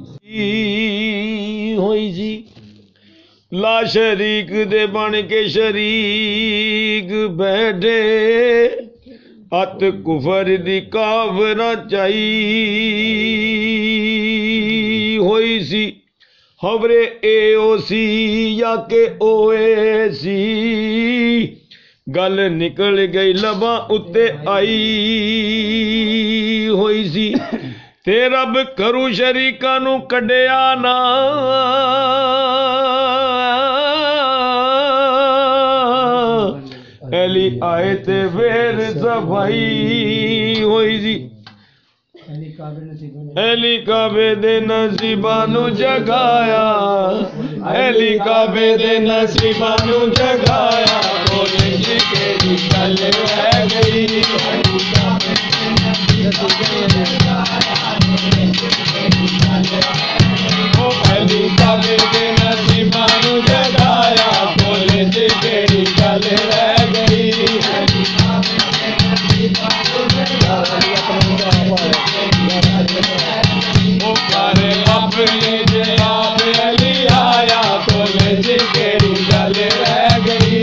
होई सी ला शरीक दे बन के शरीक बैठे अत कुफर दी कावरा चाई होई सी हवरे ए ओ सी या के ओए सी गल निकल गई लबा उत्ते आई होई सी ते रब करू शरीका नू कढ़िया ना एली आए ते फिर सफाई होई सी एली काबे दे नसीबा नू जगाया एली काबे दे नसीबा नू जगाया बोले जी केड़ी गल रह गई ओ एली काबे दे नसीबा नू जगाया बोले जी केड़ी गल रह गई ओ करे अपने जे आप अली आया बोले जी केड़ी गल रह गई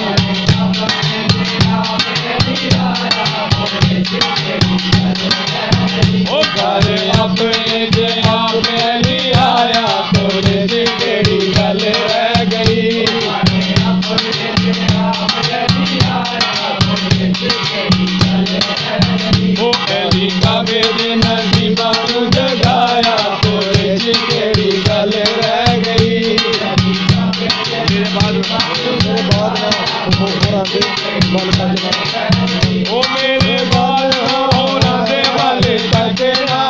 ओ करे अपने जे आप अली आया बोले जी केड़ी गल रह गई ओ अली काबे दे नसीबा नू जगाया बोले जी केड़ी गल रह गई ओ मेरे बाल होना दे वाले तकना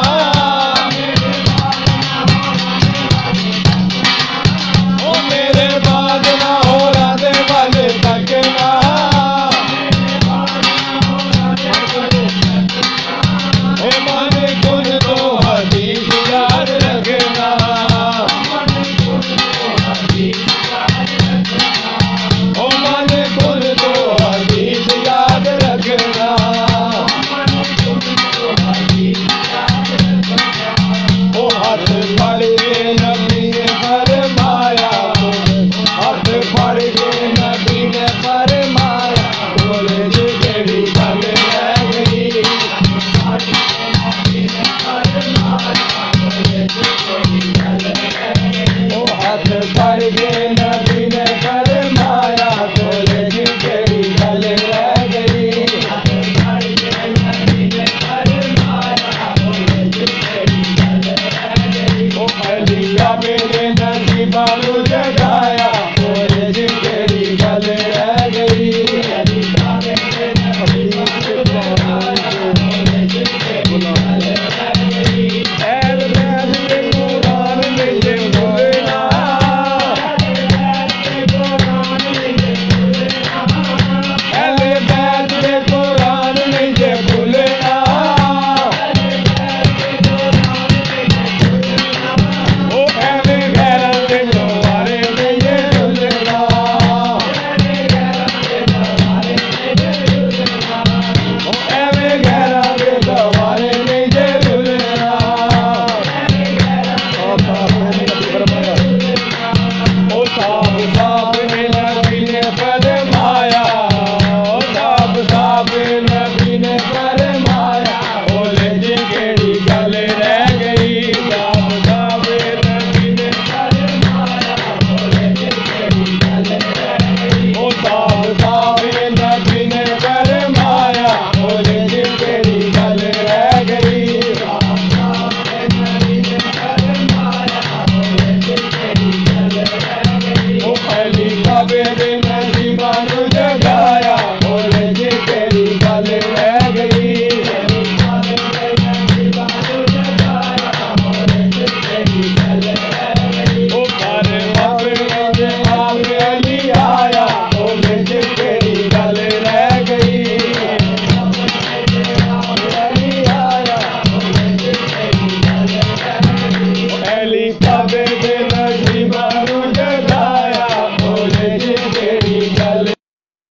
ओ मेरे बाल ना होना दे वाले तकना ओ माने कुल तो हदीस याद रखना ओ माने कुल तो हदीस याद रखना ओ हाथ फड़ के नबी ने फरमाया हाथ फड़ के नबी ने फरमाया बोले जी केड़ी गल रह गई ओ हाथ फड़ के नबी ने फरमाया बोले जी केड़ी गल रह गई ओ अली काबे दे नसीबा